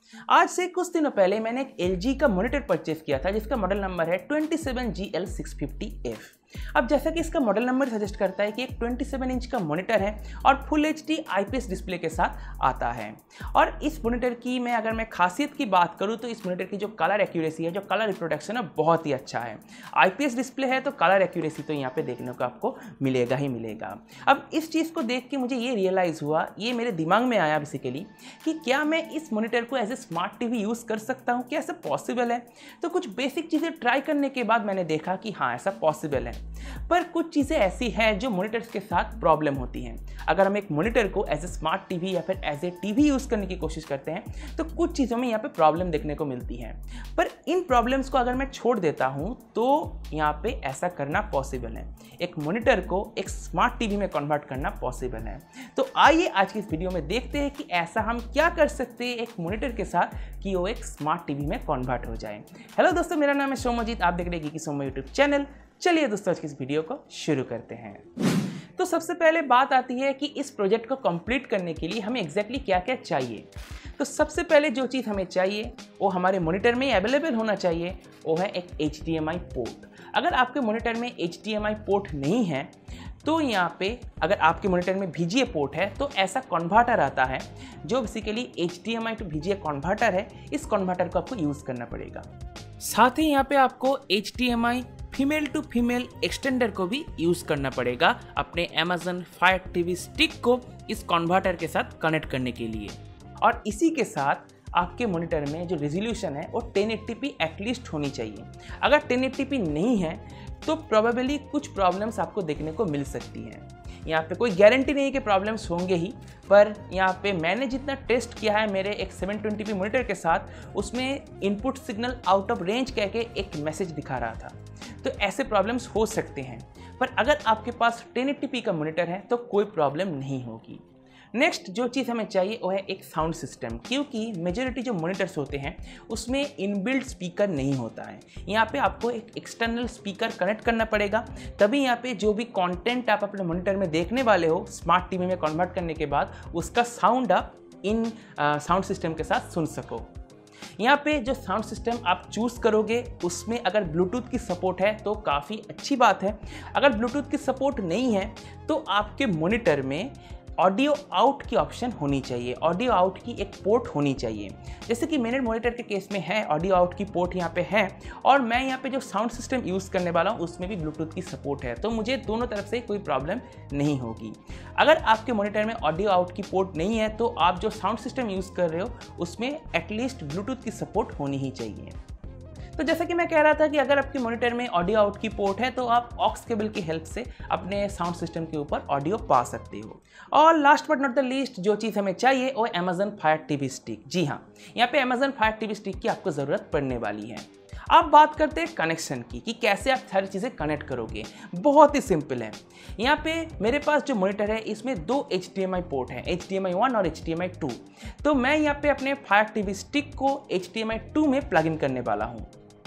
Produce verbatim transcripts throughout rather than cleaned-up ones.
आज से कुछ दिनों पहले मैंने एक एल जी का मॉनिटर परचेस किया था जिसका मॉडल नंबर है twenty seven G L six fifty F. अब जैसा कि इसका मॉडल नंबर सजेस्ट करता है कि एक सत्ताईस इंच का मॉनिटर है और full H D I P S display के साथ आता है। और इस मॉनिटर की मैं अगर मैं खासियत की बात करूं तो इस मॉनिटर की जो कलर एक्यूरेसी है, जो कलर रिप्रोडक्शन है, बहुत ही अच्छा है। आई पी एस डिस्प्ले है तो कलर एक्यूरेसी तो यहाँ पे देखने को आपको मिलेगा ही मिलेगा। अब इस चीज़ को देख के मुझे ये रियलाइज़ हुआ, ये मेरे दिमाग में आया बेसिकली कि क्या मैं इस मॉनिटर को as a smart TV use कर सकता हूँ, क्या ऐसा पॉसिबल है। तो कुछ बेसिक चीज़ें ट्राई करने के बाद मैंने देखा कि हाँ ऐसा पॉसिबल है, पर कुछ चीज़ें ऐसी हैं जो मॉनिटर्स के साथ प्रॉब्लम होती हैं। अगर हम एक मॉनिटर को एज ए स्मार्ट टीवी या फिर एज ए टीवी यूज़ करने की कोशिश करते हैं तो कुछ चीज़ों में यहाँ पे प्रॉब्लम देखने को मिलती है। पर इन प्रॉब्लम्स को अगर मैं छोड़ देता हूँ तो यहाँ पे ऐसा करना पॉसिबल है, एक मॉनिटर को एक स्मार्ट टीवी में कन्वर्ट करना पॉसिबल है। तो आइए आज की इस वीडियो में देखते हैं कि ऐसा हम क्या कर सकते हैं एक मॉनिटर के साथ कि वो एक स्मार्ट टीवी में कन्वर्ट हो जाए। हेलो दोस्तों, मेरा नाम है सोमोजीत, आप देख रहे हैं गीकी सोमो यूट्यूब चैनल। चलिए दोस्तों आज की इस वीडियो को शुरू करते हैं। तो सबसे पहले बात आती है कि इस प्रोजेक्ट को कंप्लीट करने के लिए हमें एग्जैक्टली क्या क्या चाहिए। तो सबसे पहले जो चीज़ हमें चाहिए वो हमारे मॉनिटर में अवेलेबल होना चाहिए, वो है एक H D M I port. अगर आपके मॉनिटर में H D M I port नहीं है तो यहाँ पे अगर आपके मॉनिटर में वी जी ए पोर्ट है तो ऐसा कन्वर्टर आता है जो basically H D M I to V G A converter है। इस कन्वर्टर को आपको यूज़ करना पड़ेगा। साथ ही यहाँ पे आपको H D M I female to female extender को भी यूज़ करना पड़ेगा अपने Amazon फायर टीवी स्टिक को इस कन्वर्टर के साथ कनेक्ट करने के लिए। और इसी के साथ आपके मॉनिटर में जो रेजोल्यूशन है वो टेन एटी पी एटलीस्ट होनी चाहिए। अगर टेन एटी पी नहीं है तो प्रोबेबली कुछ प्रॉब्लम्स आपको देखने को मिल सकती हैं। यहाँ पे कोई गारंटी नहीं है कि प्रॉब्लम्स होंगे ही, पर यहाँ पे मैंने जितना टेस्ट किया है मेरे एक सेवन ट्वेंटी पी मॉनिटर के साथ, उसमें input signal out of range कह के एक मैसेज दिखा रहा था। तो ऐसे प्रॉब्लम्स हो सकते हैं, पर अगर आपके पास टेन एटी पी का मॉनिटर है तो कोई प्रॉब्लम नहीं होगी। नेक्स्ट जो चीज़ हमें चाहिए वो है एक साउंड सिस्टम, क्योंकि मेजॉरिटी जो मॉनिटर्स होते हैं उसमें इनबिल्ट स्पीकर नहीं होता है। यहाँ पे आपको एक एक्सटर्नल स्पीकर कनेक्ट करना पड़ेगा, तभी यहाँ पे जो भी कंटेंट आप अपने मॉनिटर में देखने वाले हो स्मार्ट टीवी में कन्वर्ट करने के बाद उसका साउंड आप इन साउंड सिस्टम के साथ सुन सको। यहाँ पे जो साउंड सिस्टम आप चूज़ करोगे उसमें अगर ब्लूटूथ की सपोर्ट है तो काफ़ी अच्छी बात है। अगर ब्लूटूथ की सपोर्ट नहीं है तो आपके मॉनिटर में ऑडियो आउट की ऑप्शन होनी चाहिए, ऑडियो आउट की एक पोर्ट होनी चाहिए। जैसे कि मेरे मॉनिटर के केस में है, ऑडियो आउट की पोर्ट यहाँ पे है और मैं यहाँ पे जो साउंड सिस्टम यूज़ करने वाला हूँ उसमें भी ब्लूटूथ की सपोर्ट है, तो मुझे दोनों तरफ से कोई प्रॉब्लम नहीं होगी। अगर आपके मॉनिटर में ऑडियो आउट की पोर्ट नहीं है तो आप जो साउंड सिस्टम यूज़ कर रहे हो उसमें एटलीस्ट ब्लूटूथ की सपोर्ट होनी ही चाहिए। तो जैसा कि मैं कह रहा था कि अगर आपके मॉनिटर में ऑडियो आउट की पोर्ट है तो आप ऑक्स केबल की हेल्प से अपने साउंड सिस्टम के ऊपर ऑडियो पा सकते हो। और last but not the least जो चीज़ हमें चाहिए वो Amazon फायर टीवी स्टिक। जी हाँ, यहाँ पे Amazon फायर टीवी स्टिक की आपको ज़रूरत पड़ने वाली है। अब बात करते हैं कनेक्शन की कि कैसे आप सारी चीज़ें कनेक्ट करोगे। बहुत ही सिंपल है। यहाँ पे मेरे पास जो मॉनिटर है इसमें दो H D M I port हैं, H D M I one और H D M I two. तो मैं यहाँ पे अपने फायर टीवी स्टिक को H D M I two में प्लग इन करने वाला हूँ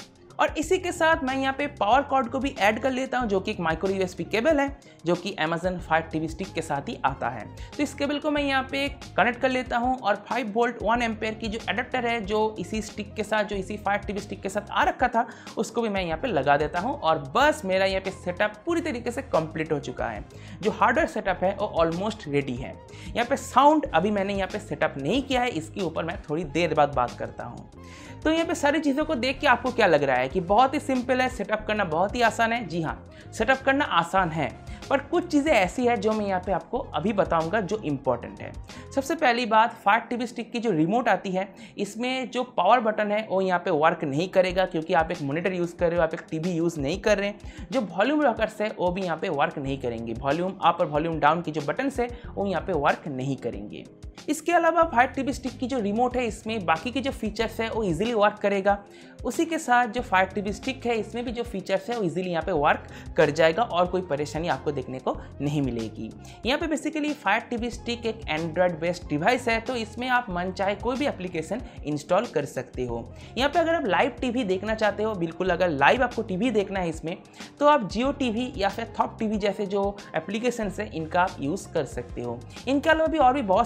और इसी के साथ मैं यहाँ पे पावर कॉर्ड को भी ऐड कर लेता हूँ जो कि एक micro U S B cable है जो कि Amazon फायर टीवी स्टिक के साथ ही आता है। तो इस केबल को मैं यहाँ पे कनेक्ट कर लेता हूँ और फाइव वोल्ट वन एम्पेयर की जो एडेप्टर है जो इसी स्टिक के साथ, जो इसी फायर टीवी स्टिक के साथ आ रखा था, उसको भी मैं यहाँ पे लगा देता हूँ और बस मेरा यहाँ पे सेटअप पूरी तरीके से कंप्लीट हो चुका है। जो हार्डवेयर सेटअप है वो ऑलमोस्ट रेडी है। यहाँ पे साउंड अभी मैंने यहाँ पे सेटअप नहीं किया है, इसके ऊपर मैं थोड़ी देर बाद बात करता हूँ। तो यहाँ पे सारी चीज़ों को देख के आपको क्या लग रहा है कि बहुत ही सिंपल है, सेटअप करना बहुत ही आसान है। जी हाँ, सेटअप करना आसान है, पर कुछ चीज़ें ऐसी है जो मैं यहाँ पे आपको अभी बताऊंगा जो इम्पोर्टेंट है। सबसे पहली बात, फायर टीवी स्टिक की जो रिमोट आती है इसमें जो पावर बटन है वो यहाँ पे वर्क नहीं करेगा, क्योंकि आप एक मॉनिटर यूज़ कर रहे हो, आप एक टीवी यूज़ नहीं कर रहे हैं। जो वॉल्यूम रॉकर्स है वो भी यहाँ पे वर्क नहीं करेंगे, वॉल्यूम अप और वॉल्यूम डाउन की जो बटन्स है वो यहाँ पे वर्क नहीं करेंगे। इसके अलावा फायर टीवी स्टिक की जो रिमोट है इसमें बाकी के जो फीचर्स है वो इजीली वर्क करेगा। उसी के साथ जो फायर टीवी स्टिक है इसमें भी जो फीचर्स है वो इजीली यहाँ पे वर्क कर जाएगा और कोई परेशानी आपको देखने को नहीं मिलेगी। यहाँ पे बेसिकली फायर टीवी स्टिक एक एंड्रॉयड बेस्ड डिवाइस है, तो इसमें आप मन चाहे कोई भी एप्लीकेशन इंस्टॉल कर सकते हो। यहाँ पे अगर आप लाइव टीवी देखना चाहते हो, बिल्कुल अगर लाइव आपको टीवी देखना है इसमें, तो आप जियो टीवी या फिर थॉप टीवी जैसे जो एप्लीकेशन है इनका आप यूज़ कर सकते हो। इनके अलावा भी और भी बहुत सारे एप्लीकेशन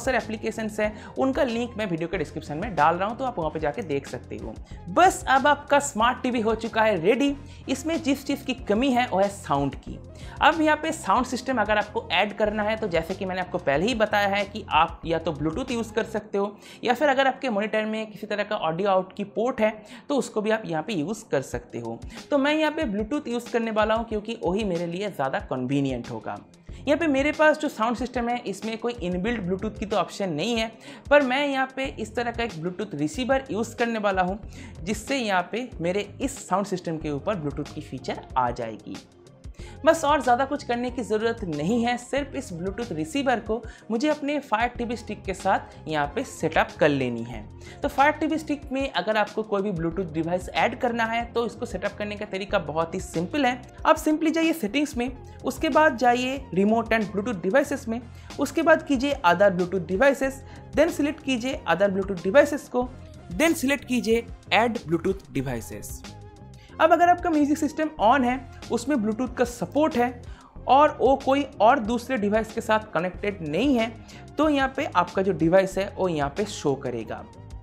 स्पेसिफिकेशंस है उनका लिंक मैं वीडियो के डिस्क्रिप्शन में डाल रहा हूँ, तो आप वहाँ पे जाके देख सकते हो। बस अब आपका स्मार्ट टीवी हो चुका है रेडी। इसमें जिस चीज़ की कमी है वो है साउंड की। अब यहाँ पे साउंड सिस्टम अगर आपको ऐड करना है तो जैसे कि मैंने आपको पहले ही बताया है कि आप या तो ब्लूटूथ यूज़ कर सकते हो, या फिर अगर आपके मॉनिटर में किसी तरह का ऑडियो आउट की पोर्ट है तो उसको भी आप यहाँ पे यूज़ कर सकते हो। तो मैं यहाँ पे ब्लूटूथ यूज़ करने वाला हूँ क्योंकि वही मेरे लिए ज़्यादा कन्वीनियंट होगा। यहाँ पे मेरे पास जो साउंड सिस्टम है इसमें कोई इनबिल्ट ब्लूटूथ की तो ऑप्शन नहीं है, पर मैं यहाँ पे इस तरह का एक ब्लूटूथ रिसीवर यूज़ करने वाला हूँ जिससे यहाँ पे मेरे इस साउंड सिस्टम के ऊपर ब्लूटूथ की फीचर आ जाएगी। बस और ज़्यादा कुछ करने की ज़रूरत नहीं है, सिर्फ इस ब्लूटूथ रिसीवर को मुझे अपने फायर टीवी स्टिक के साथ यहाँ पे सेटअप कर लेनी है। तो फायर टीवी स्टिक में अगर आपको कोई भी ब्लूटूथ डिवाइस ऐड करना है तो इसको सेटअप करने का तरीका बहुत ही सिंपल है। आप सिंपली जाइए सेटिंग्स में, उसके बाद जाइए रिमोट एंड ब्लूटूथ डिवाइसेस में, उसके बाद कीजिए other Bluetooth devices, then select कीजिए अदर ब्लूटूथ डिवाइसेस को, देन सिलेक्ट कीजिए ऐड ब्लूटूथ डिवाइसेस। अब अगर आपका म्यूजिक सिस्टम ऑन है, उसमें ब्लूटूथ का सपोर्ट है और वो कोई और दूसरे डिवाइस के साथ कनेक्टेड नहीं है, तो यहाँ पे आपका जो डिवाइस है वो यहाँ पे शो करेगा।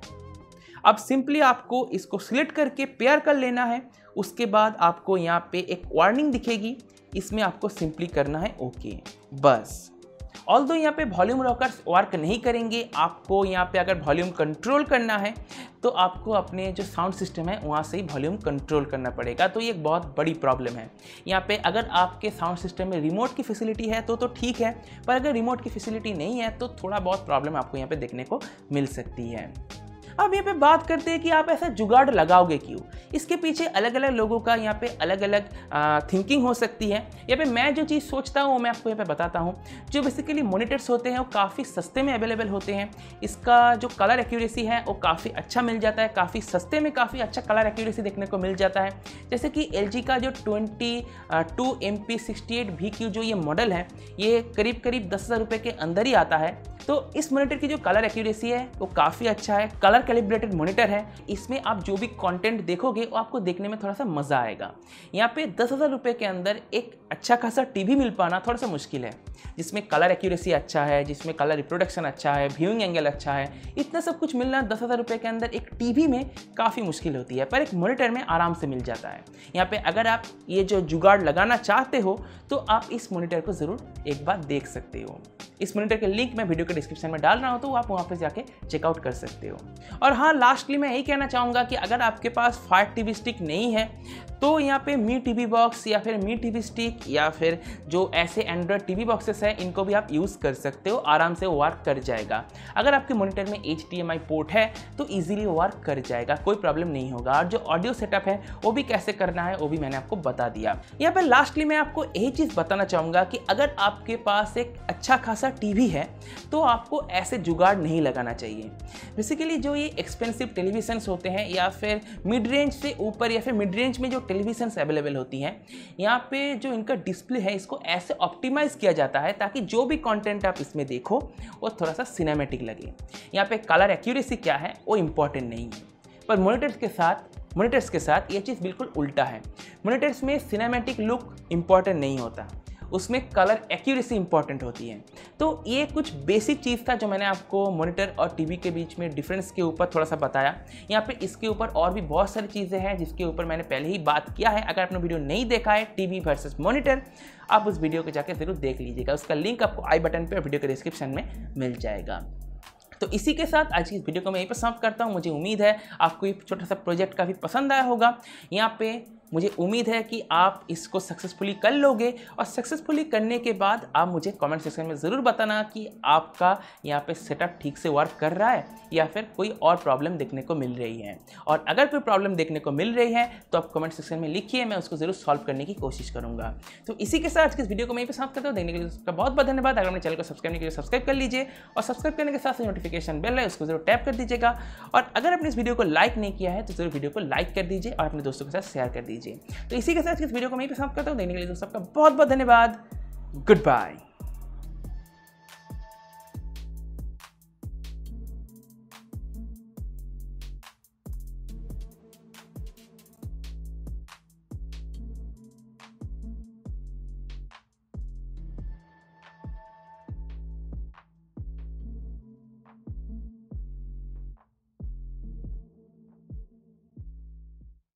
अब सिंपली आपको इसको सिलेक्ट करके पेयर कर लेना है। उसके बाद आपको यहाँ पे एक वार्निंग दिखेगी, इसमें आपको सिंपली करना है ओके बस। ऑल्दो यहाँ पे वॉल्यूम रॉकर्स वर्क नहीं करेंगे, आपको यहाँ पे अगर वॉल्यूम कंट्रोल करना है तो आपको अपने जो साउंड सिस्टम है वहाँ से ही वॉल्यूम कंट्रोल करना पड़ेगा। तो ये एक बहुत बड़ी प्रॉब्लम है यहाँ पे। अगर आपके साउंड सिस्टम में रिमोट की फैसिलिटी है तो तो ठीक है, पर अगर रिमोट की फैसिलिटी नहीं है तो थोड़ा बहुत प्रॉब्लम आपको यहाँ पे देखने को मिल सकती है। अब यहाँ पे बात करते हैं कि आप ऐसा जुगाड़ लगाओगे क्यों। इसके पीछे अलग अलग लोगों का यहाँ पे अलग अलग थिंकिंग हो सकती है। यहाँ पे मैं जो चीज़ सोचता हूँ वो मैं आपको यहाँ पे बताता हूँ। जो बेसिकली मॉनिटर्स होते हैं वो काफ़ी सस्ते में अवेलेबल होते हैं। इसका जो कलर एक्यूरेसी है वो काफ़ी अच्छा मिल जाता है, काफ़ी सस्ते में काफ़ी अच्छा कलर एक्यूरेसी देखने को मिल जाता है। जैसे कि एल जी का जो twenty two M P sixty eight V Q जो ये मॉडल है ये करीब करीब दस हज़ार रुपये के अंदर ही आता है। तो इस मॉनिटर की जो कलर एक्यूरेसी है वो काफ़ी अच्छा है, कलर कैलिब्रेटेड मॉनिटर है। इसमें आप जो भी कंटेंट देखोगे वो आपको देखने में थोड़ा सा मज़ा आएगा। यहाँ पे दस हज़ार रुपये के अंदर एक अच्छा खासा टीवी मिल पाना थोड़ा सा मुश्किल है, जिसमें कलर एक्यूरेसी अच्छा है, जिसमें कलर रिप्रोडक्शन अच्छा है, व्यूइंग एंगल अच्छा है। इतना सब कुछ मिलना दस हज़ार रुपये के अंदर एक टीवी में काफ़ी मुश्किल होती है, पर एक मॉनिटर में आराम से मिल जाता है। यहाँ पे अगर आप ये जो जुगाड़ लगाना चाहते हो तो आप इस मॉनिटर को ज़रूर एक बार देख सकते हो। इस मॉनिटर के लिंक मैं वीडियो के डिस्क्रिप्शन में डाल रहा हूँ, तो आप वहाँ पर जाके चेकआउट कर सकते हो। और हाँ, लास्टली मैं यही कहना चाहूँगा कि अगर आपके पास फायर टीवी स्टिक नहीं है तो यहाँ पे मी टीवी बॉक्स या फिर मी टीवी स्टिक या फिर जो ऐसे एंड्रॉयड टीवी बॉक्सेस हैं इनको भी आप यूज़ कर सकते हो, आराम से वो वर्क कर जाएगा। अगर आपके मॉनिटर में H D M I port है तो इजीली वो वर्क कर जाएगा, कोई प्रॉब्लम नहीं होगा। और जो ऑडियो सेटअप है वो भी कैसे करना है वो भी मैंने आपको बता दिया। यहाँ पे लास्टली मैं आपको यही चीज़ बताना चाहूँगा कि अगर आपके पास एक अच्छा खासा टीवी है तो आपको ऐसे जुगाड़ नहीं लगाना चाहिए। बेसिकली जो ये एक्सपेंसिव टेलीविजन्स होते हैं या फिर मिड रेंज से ऊपर या फिर मिड रेंज में जो टेलीविजन्स अवेलेबल होती हैं, यहाँ पे जो इनका डिस्प्ले है इसको ऐसे ऑप्टिमाइज़ किया जाता है ताकि जो भी कंटेंट आप इसमें देखो वो थोड़ा सा सिनेमैटिक लगे। यहाँ पे कलर एक्यूरेसी क्या है वो इम्पॉर्टेंट नहीं है, पर मॉनिटर्स के साथ मॉनिटर्स के साथ ये चीज़ बिल्कुल उल्टा है। मॉनिटर्स में सिनेमैटिक लुक इम्पॉर्टेंट नहीं होता, उसमें कलर एक्यूरेसी इंपॉर्टेंट होती है। तो ये कुछ बेसिक चीज़ था जो मैंने आपको मॉनिटर और टीवी के बीच में डिफरेंस के ऊपर थोड़ा सा बताया। यहाँ पे इसके ऊपर और भी बहुत सारी चीज़ें हैं जिसके ऊपर मैंने पहले ही बात किया है। अगर आपने वीडियो नहीं देखा है टीवी वर्सेस मॉनिटर, आप उस वीडियो को जाकर जरूर देख लीजिएगा। उसका लिंक आपको आई बटन पे और वीडियो के डिस्क्रिप्शन में मिल जाएगा। तो इसी के साथ आज की इस वीडियो को मैं यहीं पर समाप्त करता हूँ। मुझे उम्मीद है आपको ये छोटा सा प्रोजेक्ट काफ़ी पसंद आया होगा। यहाँ पे मुझे उम्मीद है कि आप इसको सक्सेसफुली कर लोगे और सक्सेसफुली करने के बाद आप मुझे कमेंट सेक्शन में ज़रूर बताना कि आपका यहाँ पे सेटअप ठीक से वर्क कर रहा है या फिर कोई और प्रॉब्लम देखने को मिल रही है। और अगर कोई प्रॉब्लम देखने को मिल रही है तो आप कमेंट सेक्शन में लिखिए, मैं उसको ज़रूर सॉल्व करने की कोशिश करूँगा। तो इसी के साथ इस वीडियो को मैं यहीं पे समाप्त करता हूँ। देखने के लिए उसका बहुत बहुत धन्यवाद। अगर अपने चैनल को सब्सक्राइब नहीं किया सब्सक्राइब कर लीजिए और सब्सक्राइब करने के साथ साथ नोटिफिकेशन बेल है उसको जरूर टैप कर दीजिएगा। और अगर आपने इस वीडियो को लाइक नहीं किया है तो जरूर वीडियो को लाइक कर दीजिए और अपने दोस्तों के साथ शेयर कर दीजिए। तो इसी के साथ इस वीडियो को मैं यहीं पे समाप्त करता हूँ। देखने के लिए दोस्तों आपका बहुत बहुत धन्यवाद। Good bye.